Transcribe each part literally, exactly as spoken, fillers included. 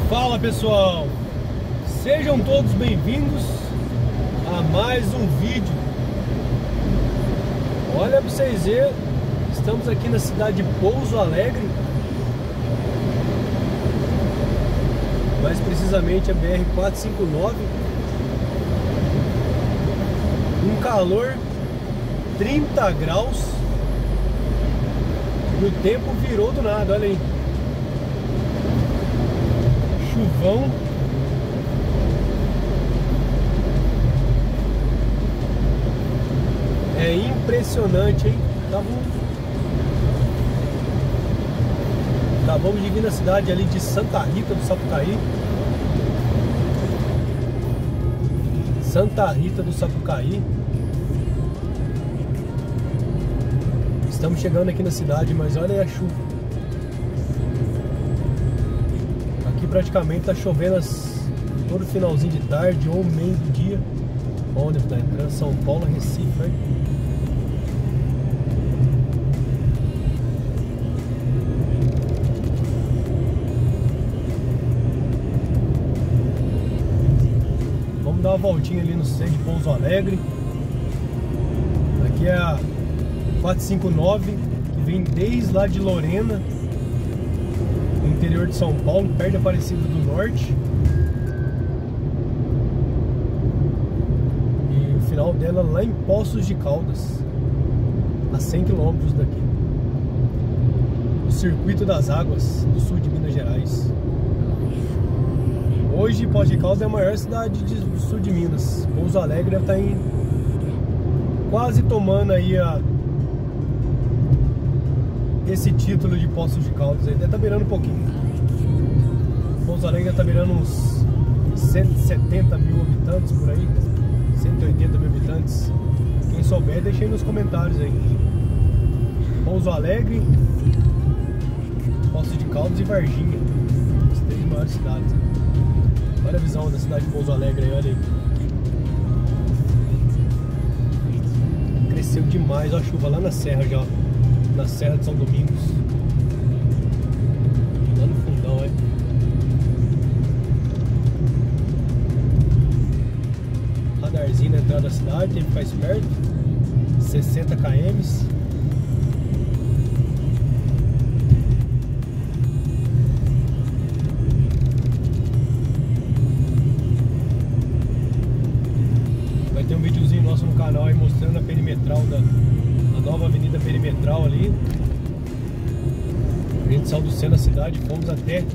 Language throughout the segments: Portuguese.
Fala pessoal, sejam todos bem-vindos a mais um vídeo. Olha pra vocês verem, estamos aqui na cidade de Pouso Alegre, mais precisamente a B R quatrocentos e cinquenta e nove. Um calor trinta graus e o tempo virou do nada, olha aí. Chuvão. É impressionante, hein? Acabamos de vir na cidade ali de Santa Rita do Sapucaí. Santa Rita do Sapucaí. Estamos chegando aqui na cidade, mas olha aí a chuva. Aqui praticamente tá chovendo as, todo finalzinho de tarde ou meio do dia. Onde tá entrando? São Paulo, Recife, né? Vamos dar uma voltinha ali no centro de Pouso Alegre. Aqui é a quatrocentos e cinquenta e nove, que vem desde lá de Lorena, no interior de São Paulo, perto de Aparecida do Norte. E o final dela lá em Poços de Caldas, a cem quilômetros daqui. O Circuito das Águas do sul de Minas Gerais. Hoje Poços de Caldas é a maior cidade de, do sul de Minas. Pouso Alegre está em quase tomando aí a esse título de Poços de Caldas. Ele tá beirando um pouquinho. Pouso Alegre tá beirando uns cento e setenta mil habitantes por aí, cento e oitenta mil habitantes. Quem souber, deixa aí nos comentários aí. Pouso Alegre, Poços de Caldas e Varginha, as três maiores cidades. Olha a visão da cidade de Pouso Alegre aí, olha aí. Cresceu demais, ó, a chuva lá na serra já, ó. Na Serra de São Domingos, lá no fundão, é. Radarzinho na entrada da cidade, tem que ficar esperto. sessenta quilômetros. Vai ter um videozinho nosso no canal aí mostrando a perimetral da nova avenida perimetral ali. A gente saiu do centro da cidade, fomos até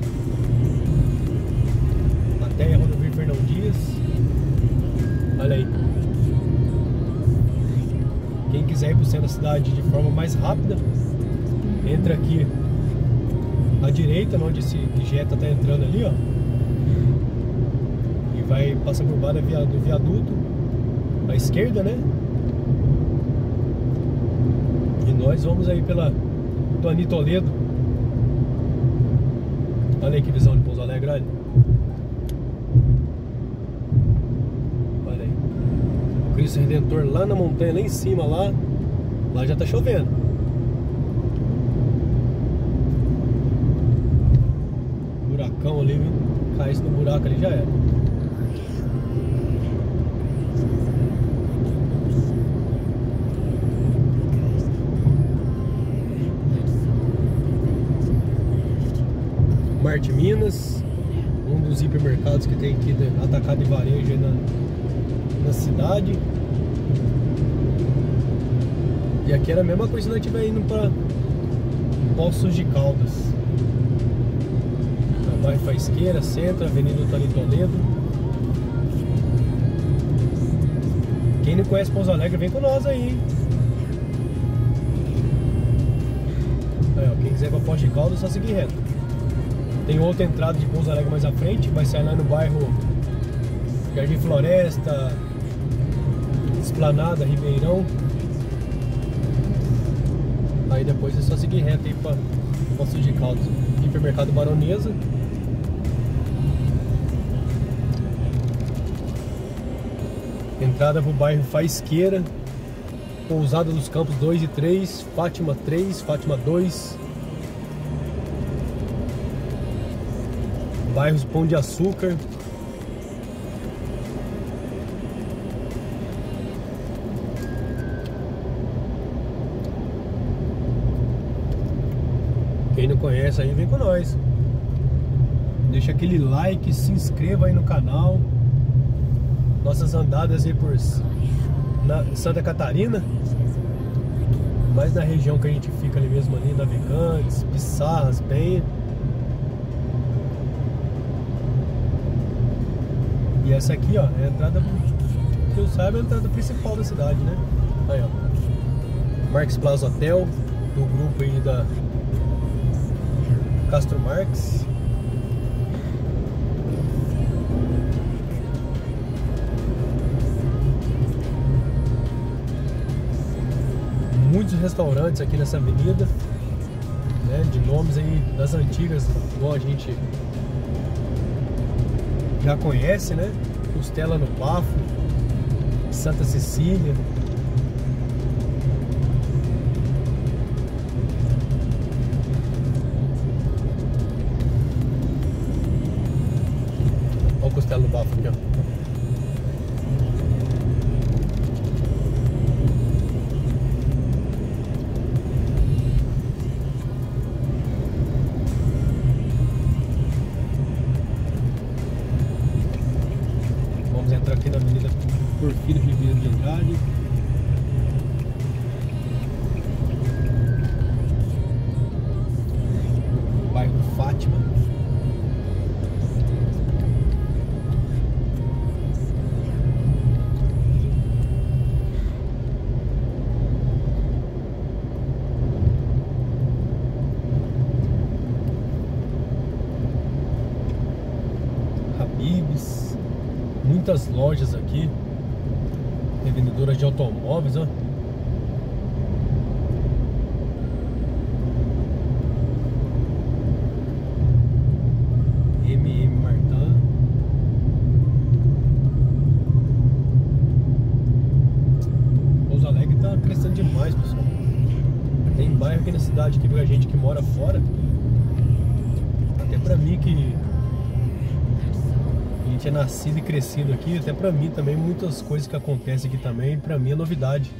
até a rodovia Fernão Dias. Olha aí. Quem quiser ir pro centro da cidade de forma mais rápida, entra aqui à direita, onde esse Jetta tá entrando ali, ó, e vai passar por baixo do viaduto à esquerda, né? Nós vamos aí pela Tuani Toledo. Olha aí que visão de Pouso Alegre, olha. Olha aí. O Cristo Redentor lá na montanha, lá em cima, lá. Lá já tá chovendo. Buracão ali, viu? Caísse no buraco ali já era. Marte Minas, um dos hipermercados que tem aqui, atacado e varejo aí na, na cidade. E aqui era a mesma coisa se nós estiver indo para Poços de Caldas. Então, bairro Faisqueira, Centro, Avenida Tuani Toledo. Quem não conhece Pouso Alegre, vem com nós aí, hein? Aí, ó, quem quiser ir para Poços de Caldas, é só seguir reto. Tem outra entrada de Pouso Alegre mais à frente, vai sair lá no bairro Jardim Floresta, Esplanada, Ribeirão. Aí depois é só seguir reto aí para Poços de Caldas. Hipermercado Baronesa. Entrada para o bairro Faisqueira, Pousada dos Campos dois e três, Fátima três, Fátima dois. Bairros Pão de Açúcar. Quem não conhece aí, vem com nós. Deixa aquele like, se inscreva aí no canal. Nossas andadas aí por na Santa Catarina, mais na região que a gente fica ali mesmo, ali, Navegantes, Pissarras, Penha. E essa aqui, ó, é a entrada, que eu saiba, é a entrada principal da cidade, né? Aí, ó, Marques Plaza Hotel, do grupo aí da Castro Marques. Muitos restaurantes aqui nessa avenida, né, de nomes aí das antigas, igual a gente já conhece, né? Costela no Bafo, Santa Cecília. Olha o Costela no Bafo aqui, ó. Entrar aqui na Avenida Porfírio Ribeiro de Andrade. Bairro Fátima. Habib's. Muitas lojas aqui, tem vendedoras de automóveis, ó. M M Martin. Pouso Alegre tá crescendo demais, pessoal. Tem bairro aqui na cidade que pra gente que mora fora, até pra mim que a gente é nascido e crescido aqui, até pra mim também, muitas coisas que acontecem aqui também, pra mim é novidade.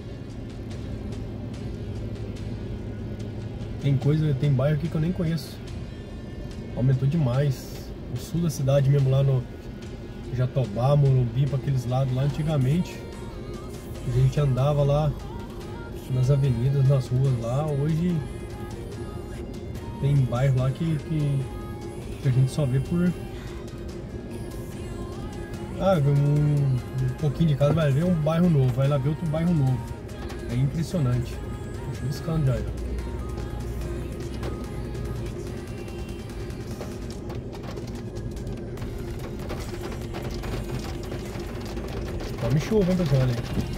Tem coisa, tem bairro aqui que eu nem conheço. Aumentou demais. O sul da cidade mesmo, lá no Jatobá, Morumbi, pra aqueles lados lá antigamente, a gente andava lá nas avenidas, nas ruas lá. Hoje tem bairro lá que, que, que a gente só vê por... Ah, um, um pouquinho de casa vai ver um bairro novo, vai lá ver outro bairro novo. É impressionante. Deixa eu piscando já. Tome chuva, hein, pessoal? Olha aí.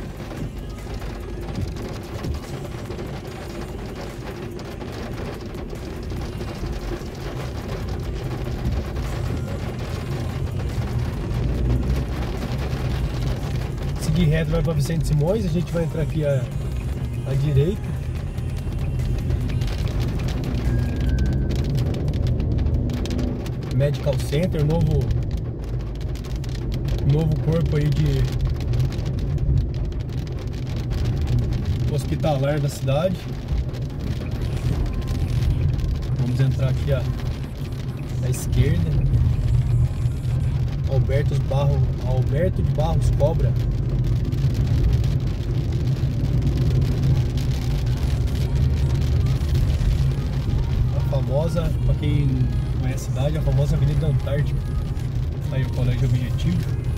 Seguir reto vai para Vicente Simões, a gente vai entrar aqui à, à direita. Medical Center, novo novo corpo aí de hospitalar da cidade. Vamos entrar aqui à, à esquerda. Alberto Barros, Alberto de Barros Cobra. Famosa, para quem conhece a cidade, a famosa Avenida Antártica. Aí o Colégio Objetivo.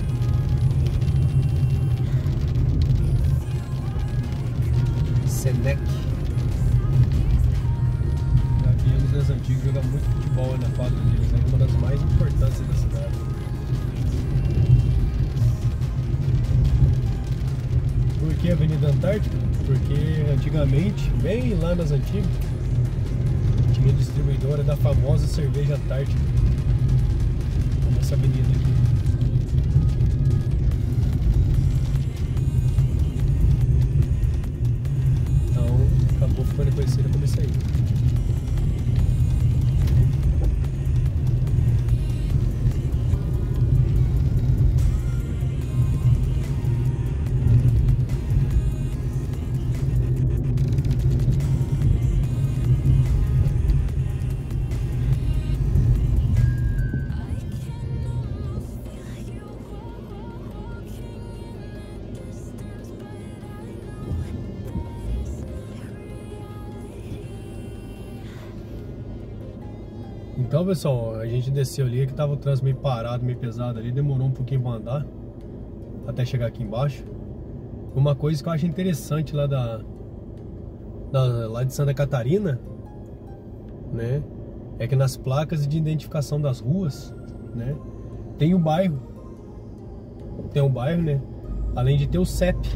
Senec. Já viemos das antigas jogar muito futebol na quadra deles, é uma das mais importantes da cidade. Por que Avenida Antártica? Porque antigamente, bem lá nas antigas, tinha distribuidora da famosa cerveja Antártica nessa avenida aqui. Então acabou ficando conhecida como isso aí. Então, pessoal, a gente desceu ali, que tava o trânsito meio parado, meio pesado ali, demorou um pouquinho pra andar até chegar aqui embaixo. Uma coisa que eu acho interessante lá da, da lá de Santa Catarina, né, é que nas placas de identificação das ruas, né, tem o bairro, tem o bairro, né, além de ter o C E P,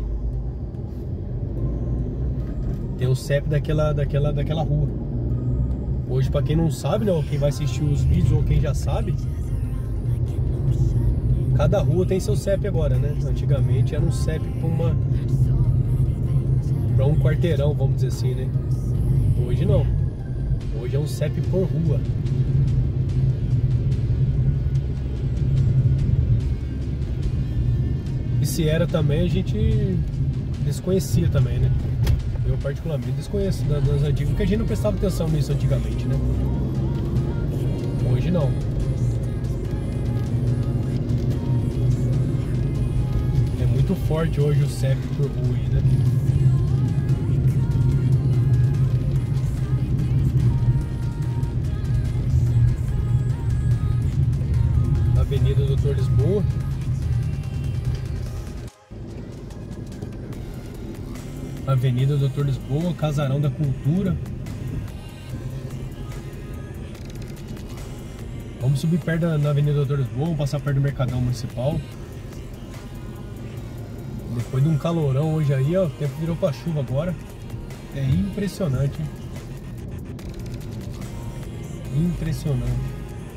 tem o C E P daquela, daquela, daquela rua. Hoje, pra quem não sabe, né, ou quem vai assistir os vídeos, ou quem já sabe, cada rua tem seu C E P agora, né? Antigamente era um C E P pra uma, pra um quarteirão, vamos dizer assim, né? Hoje não. Hoje é um C E P por rua. E se era também, a gente desconhecia também, né? Eu particularmente desconheço das antigas, porque a gente não prestava atenção nisso antigamente, né? Hoje não. É muito forte hoje o C E P por rua aí, né? Avenida Doutor Lisboa. Avenida Doutor Lisboa, Casarão da Cultura. Vamos subir perto da na Avenida Doutor Lisboa, vamos passar perto do Mercadão Municipal. Depois de um calorão hoje aí, ó, o tempo virou pra chuva agora. É impressionante, hein? Impressionante.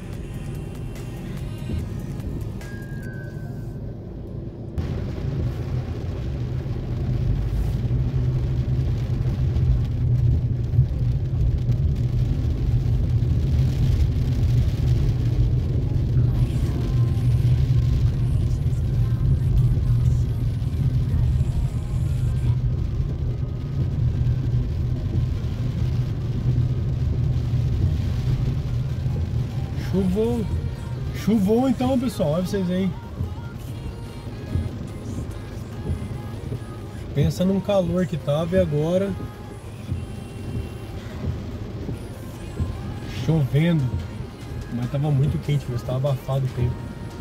Chuvou, chuvou então, pessoal, olha vocês aí. Pensa num calor que tava e agora chovendo. Mas tava muito quente, mas tava abafado o tempo.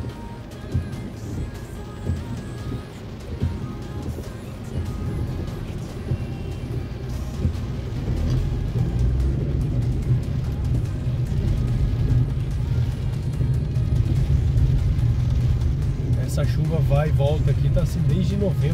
Essa chuva vai e volta aqui, tá assim desde novembro.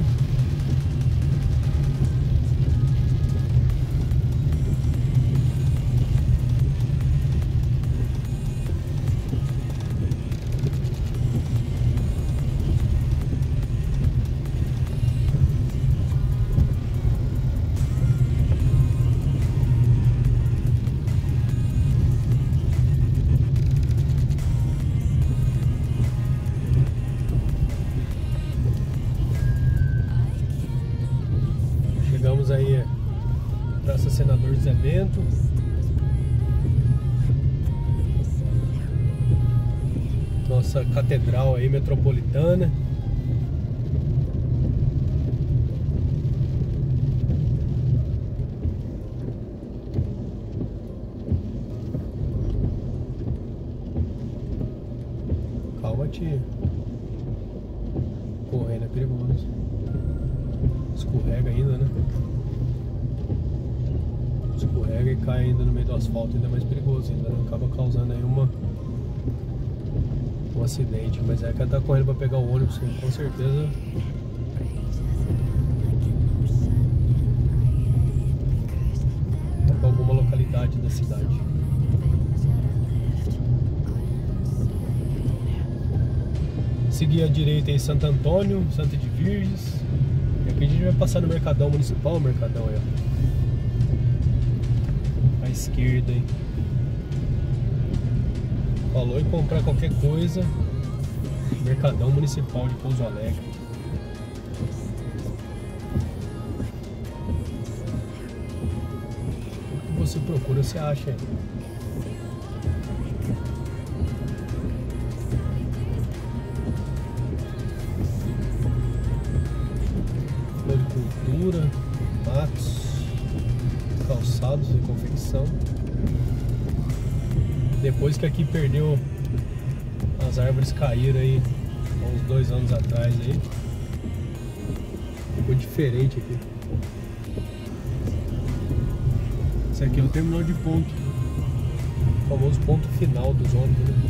Chegamos aí, Praça Senador Zé Bento. Nossa catedral aí metropolitana. Calma, tia. Correndo é perigoso. Escorrega ainda, né? Escorrega e cai ainda no meio do asfalto, ainda mais perigoso, ainda né? Acaba causando aí uma um acidente, mas é que ela tá correndo pra pegar o ônibus, com certeza. Tá pra alguma localidade da cidade. Seguir à direita em Santo Antônio, Santa de Virges. E aqui a gente vai passar no Mercadão Municipal, o Mercadão aí, ó. À esquerda aí. Falou em comprar qualquer coisa, Mercadão Municipal de Pouso Alegre. O que você procura, você acha aí. Floricultura, matos, calçados e confecção. Depois que aqui perdeu, as árvores caíram aí há uns dois anos atrás aí. Ficou diferente aqui. Esse aqui é o terminal de ponto, o famoso ponto final dos ônibus, né?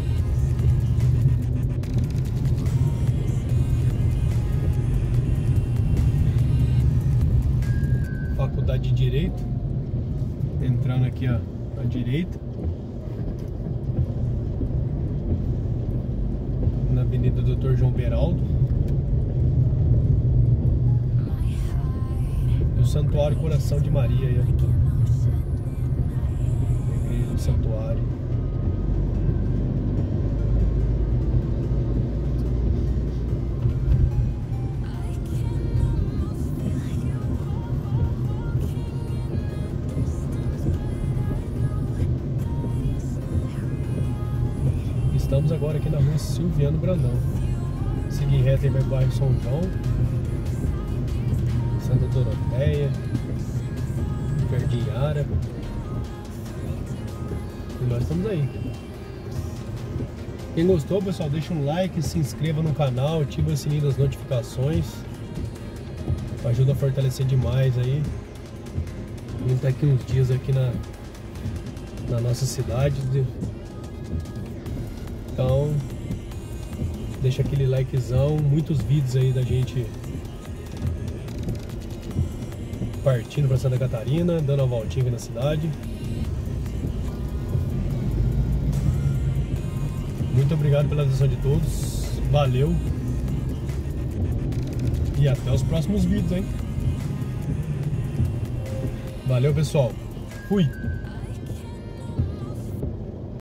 Faculdade de Direito, entrando aqui ó, à direita, na Avenida Doutor João Beraldo, e o Santuário Coração de Maria aí, ó. Igreja do Santuário. Estamos agora aqui na rua Silviano Brandão. Seguir reto aí vai pro bairro São João, Santa Doroteia, Jardim Ara. E nós estamos aí. Quem gostou, pessoal, deixa um like, se inscreva no canal, ativa o sininho das notificações. Ajuda a fortalecer demais aí. A gente tá aqui uns dias aqui na, na nossa cidade. Então, deixa aquele likezão, muitos vídeos aí da gente partindo para Santa Catarina, dando uma voltinha aqui na cidade. Muito obrigado pela atenção de todos, valeu e até os próximos vídeos, hein? Valeu, pessoal, fui!